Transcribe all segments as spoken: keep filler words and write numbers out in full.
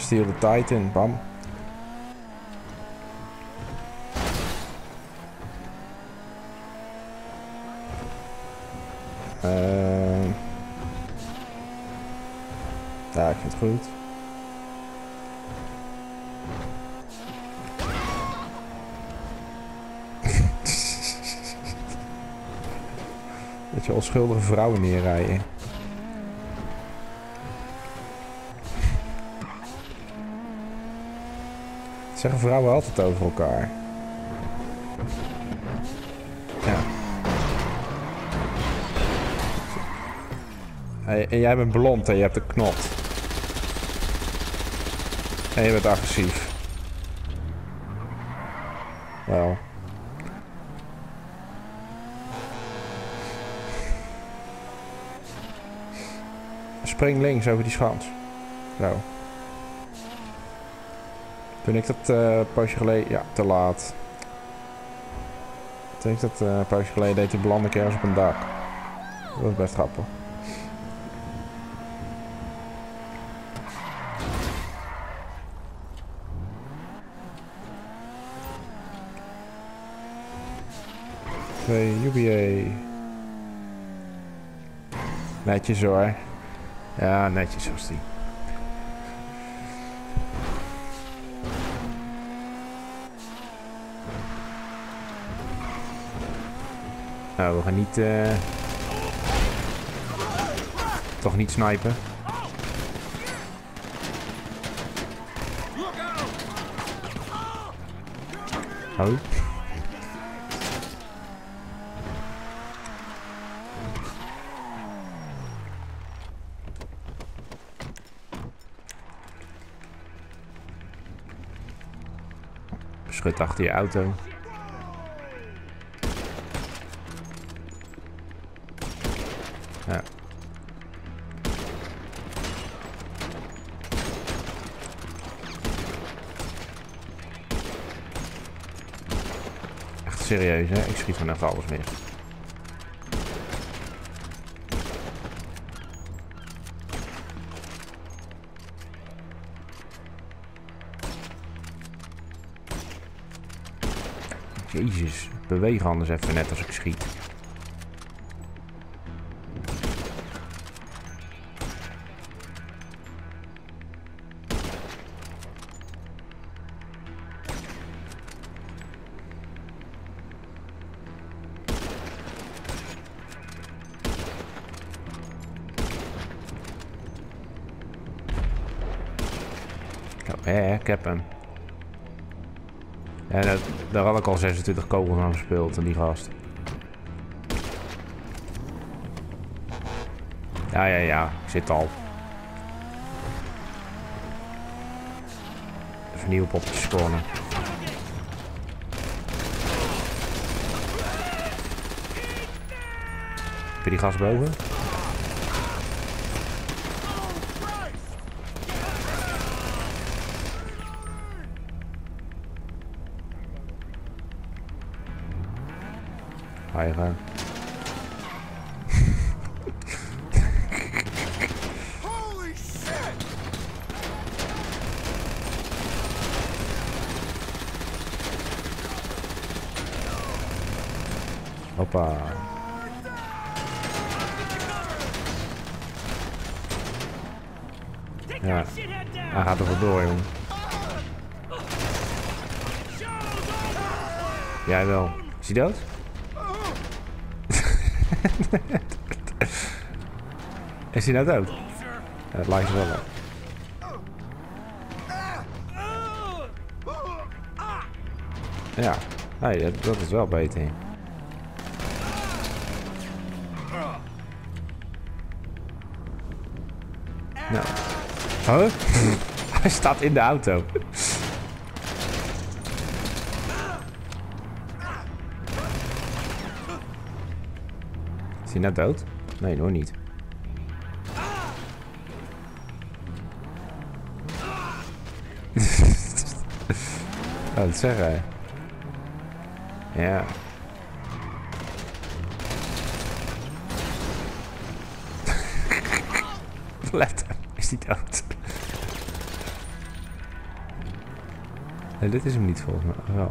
Steal the Titan, bam. Uh, ja, ik vind het goed. Dat je onschuldige vrouwen neerrijden. Dat zeggen vrouwen altijd over elkaar. Ja. Hey, en jij bent blond en je hebt een knot. En je bent agressief. Wel. Spring links over die schans. Zo. Toen ik dat uh, een poosje geleden... Ja, te laat. Toen ik dat uh, een poosje geleden deed, toen belandde ik ergens op een dak. Dat was best grappig. Twee U B A. Netjes hoor. Ja, netjes zoals die. Nou, we gaan niet... Uh... Toch niet snipen. Oh. Schut achter je auto. Ja. Echt serieus, hè? Ik schiet van echt alles mis. Jezus, beweeg anders even net als ik schiet. Oh, hè, ik heb hem. En dat, daar had ik al zesentwintig kogels aan gespeeld, aan die gast. Ja, ja, ja. Ik zit al. Even nieuwe poppetjes spawnen. Heb je die gast boven? Ga je gaan. Hoppa. Ja, hij gaat er wel door, jongen. Jij wel. Is hij dood? Is hij nou dood? Ja, het lijkt er wel op. Ja, hey, dat, dat is wel beter. Nou. Huh? Hij staat in de auto. Is hij nou dood? Nee, nog niet. Oh, dat zeggen. Ja. Let, is die dood? Nee, dit is hem niet volgens mij. Wel.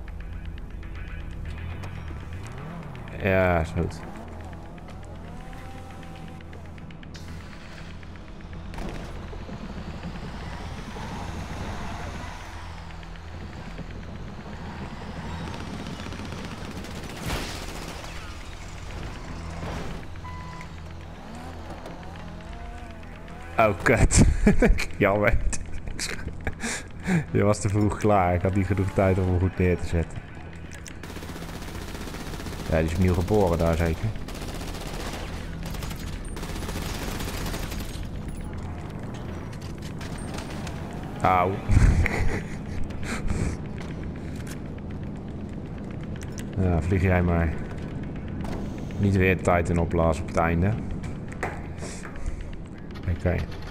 Ja, is goed. Oh, kut. Jammer. Je was te vroeg klaar. Ik had niet genoeg tijd om hem goed neer te zetten. Ja, die is opnieuw geboren daar zeker. Auw. Ja, vlieg jij maar. Niet weer Titan opblazen op het einde. Oké. Okay.